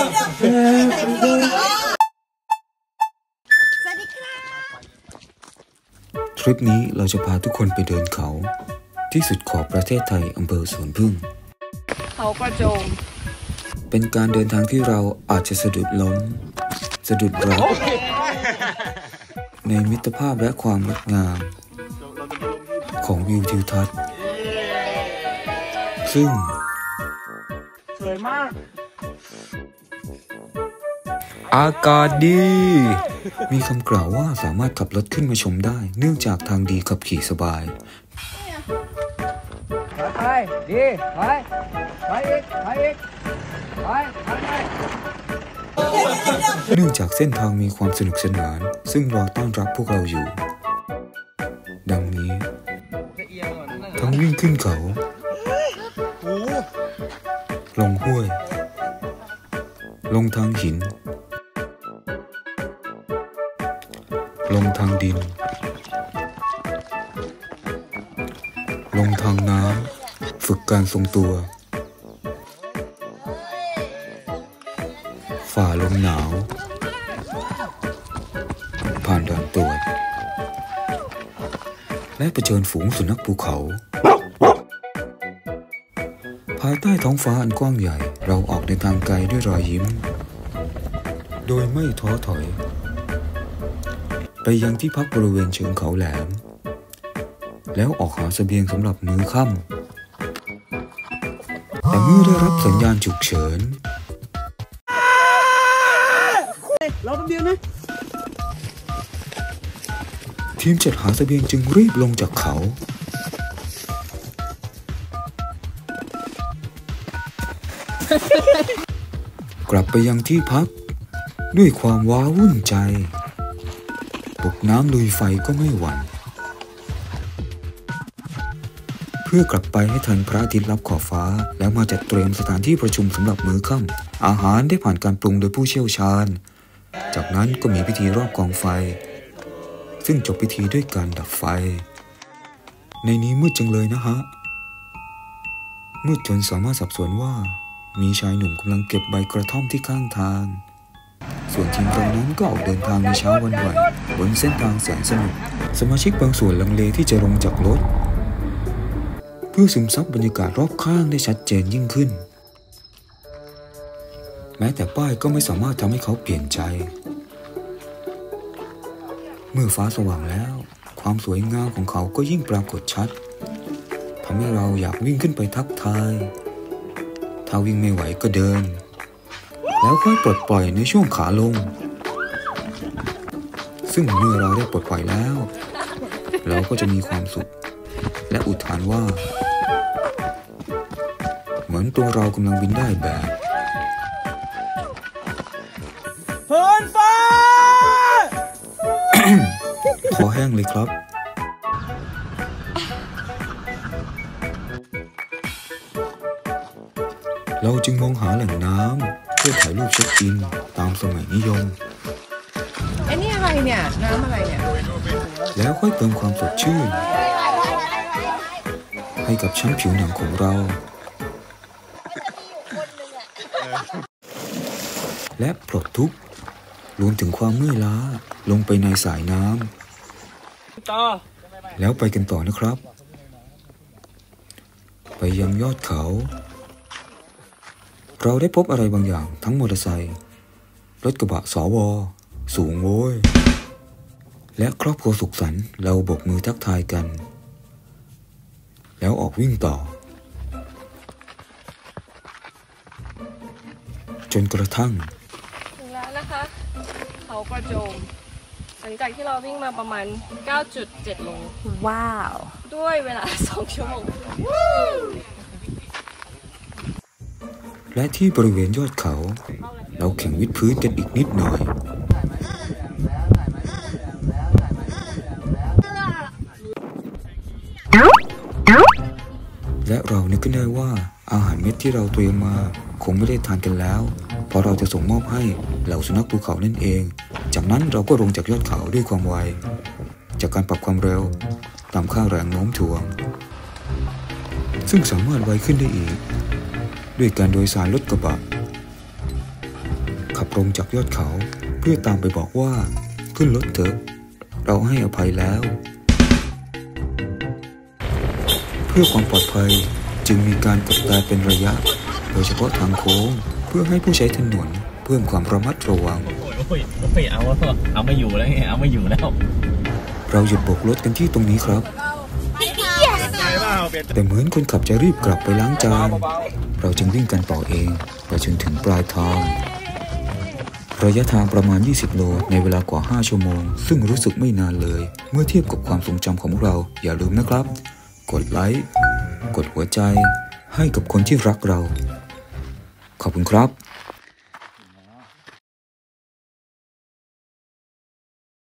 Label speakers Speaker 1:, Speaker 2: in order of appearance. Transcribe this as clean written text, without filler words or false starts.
Speaker 1: ทริปนี้เราจะพาทุกคนไปเดินเขาที่สุดขอบประเทศไทยอำเภอสวนพึ่ง
Speaker 2: เขากระโจม
Speaker 1: เป็นการเดินทางที่เราอาจจะสะดุดล้มสะดุดรักในมิตรภาพและความงดงามของวิวทิวทัศน์ซึ่ง
Speaker 2: สวยมาก
Speaker 1: อากาศดีมีคำกล่าวว่าสามารถขับรถขึ้นมาชมได้เนื่องจากทางดีขับขี่สบาย
Speaker 2: ไปดีไปอีกไป
Speaker 1: เนื่องจากเส้นทางมีความสนุกสนานซึ่งรอต้อนรับพวกเราอยู่ดังนี้ทั้งวิ่งขึ้นเขาลงห้วยลงทางหินลงทางดินลงทางน้ำฝึกการทรงตัวฝ่าลมหนาวผ่านด่านตรวจและเผชิญฝูงสุนัขภูเขาภายใต้ท้องฟ้าอันกว้างใหญ่เราออกเดินทางไกลด้วยรอยยิ้มโดยไม่ท้อถอยไปยังที่พักบริเวณเชิงเขาแหลมแล้วออกหาเสบียงสำหรับมื้อค่ำแต่เมื่อได้รับสัญญาณฉุกเฉิน
Speaker 2: เราต้องเดียวนะ
Speaker 1: ทีมจัดหาเสบียงจึงรีบลงจากเขากลับไปยังที่พักด้วยความว้าวุ่นใจตกน้ำลุยไฟก็ไม่หวั่นเพื่อกลับไปให้ทันพระอาทิตย์ลับขอบฟ้าแล้วมาจัดเตรียมสถานที่ประชุมสำหรับมื้อค่ำอาหารได้ผ่านการปรุงโดยผู้เชี่ยวชาญจากนั้นก็มีพิธีรอบกองไฟซึ่งจบพิธีด้วยการดับไฟในนี้มืดจังเลยนะฮะมืดจนสามารถสับสนว่ามีชายหนุ่มกำลังเก็บใบกระท่อมที่ข้างทางส่วนทีมเรานั้นก็ออกเดินทางในเช้าวันใหม่บนเส้นทางแสนสนุกสมาชิกบางส่วนลังเลที่จะลงจากรถเพื่อซึมซับบรรยากาศรอบข้างได้ชัดเจนยิ่งขึ้นแม้แต่ป้ายก็ไม่สามารถทำให้เขาเปลี่ยนใจเมื่อฟ้าสว่างแล้วความสวยงามของเขาก็ยิ่งปรากฏชัดทำให้เราอยากวิ่งขึ้นไปทักทายถ้าวิ่งไม่ไหวก็เดินแล้วค่อยปลดปล่อยในช่วงขาลงซึ่งเมื่อเราได้ปลดปล่อยแล้วเราก็จะมีความสุขและอุทานว่าเหมือนตัวเรากำลังบินได้แบบ
Speaker 2: เหินฟ้า
Speaker 1: คอแห้งเลยครับเราจึงมองหาแหล่งน้ำเพื่อถ่ายรูปเช็คอินตามสมัยนิยม
Speaker 2: ไอ้นี่อะไรเนี่ยน้ำอะไรเนี่ย
Speaker 1: แล้วค่อยเติมความสดชื่นให้กับชั้นผิวหนังของเราและปลดทุกข์รวมถึงความเมื่อยล้าลงไปในสายน้ำแล้วไปกันต่อนะครับไปยังยอดเขาเราได้พบอะไรบางอย่างทั้งมอเตอร์ไซค์รถกระบะสว.สูงโว้ยและครอบครัวสุขสันต์เราโบกมือทักทายกันแล้วออกวิ่งต่อจนกระทั่ง
Speaker 2: ถึงแล้วนะคะเขากระโจมหลังจากที่เราวิ่งมาประมาณ 9.7 โลว้าวด้วยเวลา2 ชั่วโมง
Speaker 1: และที่บริเวณยอดเขาเราแข่งวิดพื้นกันอีกนิดหน่อยและเรานึกขึ้นได้ว่าอาหารเม็ดที่เราเตรียมมาคงไม่ได้ทานกันแล้วเพราะเราจะส่งมอบให้เหล่าสุนัขภูเขานั่นเองจากนั้นเราก็ลงจากยอดเขาด้วยความไวจากการปรับความเร็วตามค่าแรงโน้มถ่วงซึ่งสามารถไวขึ้นได้อีกด้วยการโดยสารรถกระบะลงจากยอดเขาเพื่อตามไปบอกว่าขึ้นรถเถอะเราให้อภัยแล้วเพื่อความปลอดภัยจึงมีการกดแต่เป็นระยะโดยเฉพาะทางโค้งเพื่อให้ผู้ใช้ถนนเพิ่มความระมัดระวัง
Speaker 3: เอาไม่อยู่แล้วไงเอาไม่อยู่แล้ว
Speaker 1: เราหยุดโบกรถกันที่ตรงนี้ครับแต่เหมือนคนขับจะรีบกลับไปล้างจานเราจึงวิ่งกันต่อเองไปจนถึงปลายทางระยะทางประมาณ20 โลในเวลากว่า5 ชั่วโมงซึ่งรู้สึกไม่นานเลยเมื่อเทียบกับความทรงจำของพวกเราอย่าลืมนะครับกดไลค์กดหัวใจให้กับคนที่รักเราขอบคุณครับ